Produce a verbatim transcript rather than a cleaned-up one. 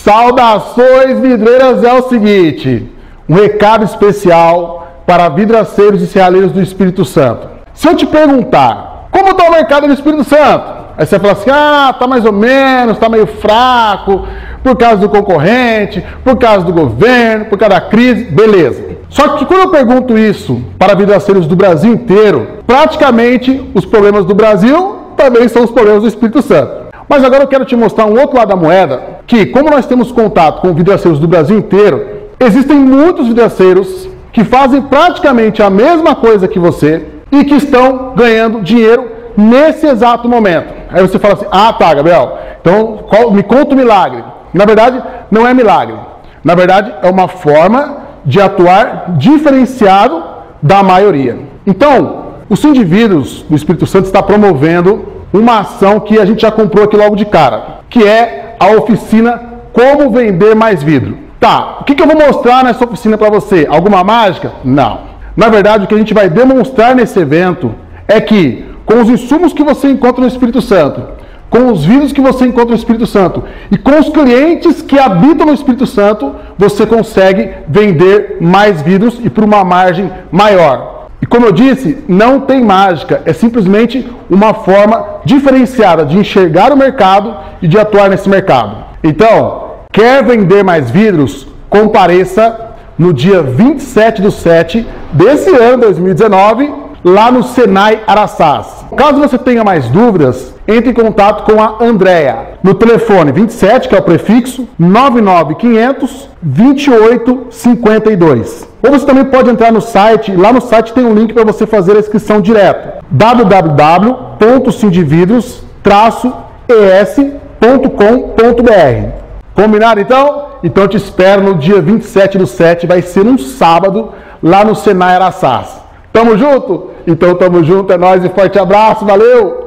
Saudações vidreiras, é o seguinte, um recado especial para vidraceiros e serralheiros do Espírito Santo. Se eu te perguntar, como está o mercado do Espírito Santo? Aí você fala assim, ah, tá mais ou menos, tá meio fraco, por causa do concorrente, por causa do governo, por causa da crise, beleza. Só que quando eu pergunto isso para vidraceiros do Brasil inteiro, praticamente os problemas do Brasil também são os problemas do Espírito Santo. Mas agora eu quero te mostrar um outro lado da moeda, que como nós temos contato com vidraceiros do Brasil inteiro, existem muitos vidraceiros que fazem praticamente a mesma coisa que você e que estão ganhando dinheiro nesse exato momento. Aí você fala assim, ah tá, Gabriel, então qual, me conta o milagre. Na verdade, não é milagre. Na verdade, é uma forma de atuar diferenciado da maioria. Então, o Sindividros do Espírito Santo está promovendo uma ação que a gente já comprou aqui logo de cara, que é a oficina Como Vender Mais Vidro. Tá, o que, que eu vou mostrar nessa oficina para você? Alguma mágica? Não. Na verdade, o que a gente vai demonstrar nesse evento é que, com os insumos que você encontra no Espírito Santo, com os vidros que você encontra no Espírito Santo e com os clientes que habitam no Espírito Santo, você consegue vender mais vidros e por uma margem maior. E como eu disse, não tem mágica, é simplesmente uma forma diferenciada de enxergar o mercado e de atuar nesse mercado. Então, quer vender mais vidros? Compareça no dia vinte e sete do sete desse ano, dois mil e dezenove, lá no Senai Araçás. Caso você tenha mais dúvidas, entre em contato com a Andréa no telefone vinte e sete, que é o prefixo, nove nove quinhentos, vinte e oito cinquenta e dois. Ou você também pode entrar no site, lá no site tem um link para você fazer a inscrição direta, w w w ponto sindividros traço e s ponto com ponto b r. Combinado então? Então eu te espero no dia vinte e sete do sete, vai ser um sábado, lá no Senai Araçás. Tamo junto? Então tamo junto, é nóis e forte abraço, valeu!